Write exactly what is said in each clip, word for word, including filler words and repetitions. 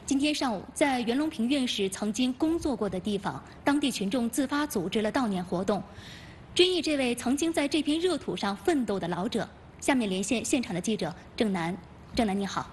今天上午，在袁隆平院士曾经工作过的地方，当地群众自发组织了悼念活动，追忆这位曾经在这片热土上奋斗的老者。下面连线现场的记者郑楠，郑楠你好。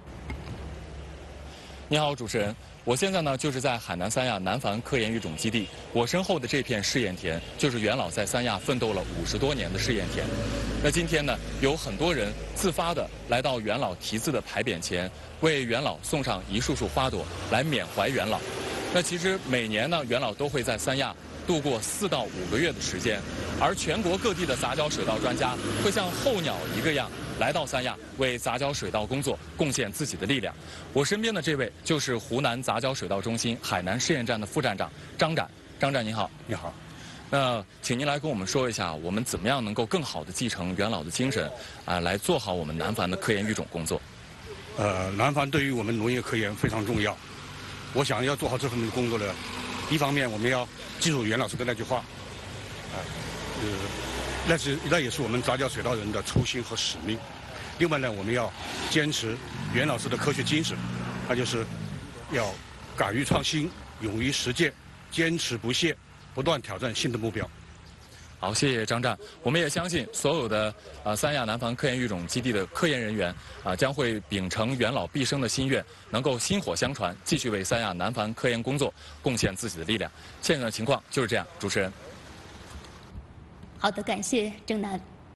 你好，主持人。我现在呢就是在海南三亚南繁科研育种基地，我身后的这片试验田就是袁老在三亚奋斗了五十多年的试验田。那今天呢，有很多人自发的来到袁老题字的牌匾前，为袁老送上一束束花朵，来缅怀袁老。那其实每年呢，袁老都会在三亚度过四到五个月的时间，而全国各地的杂交水稻专家会像候鸟一个样来到三亚，为杂交水稻工作贡献自己的力量。我身边的这位就是湖南杂交水稻中心海南试验站的副站长张展。张展您好。 你好。 那请您来跟我们说一下，我们怎么样能够更好的继承袁老的精神，啊、呃，来做好我们南繁的科研育种工作。 呃，南繁对于我们农业科研非常重要。我想要做好这份工作呢，一方面我们要记住袁老师的那句话，啊、呃，那是那也是我们杂交水稻人的初心和使命。另外呢，我们要坚持袁老师的科学精神，那就是要敢于创新、勇于实践、坚持不懈，不断挑战新的目标。 好，谢谢张展。我们也相信所有的呃三亚南繁科研育种基地的科研人员啊、呃，将会秉承袁老毕生的心愿，能够薪火相传，继续为三亚南繁科研工作贡献自己的力量。现在的情况就是这样，主持人。 好的，感谢郑楠。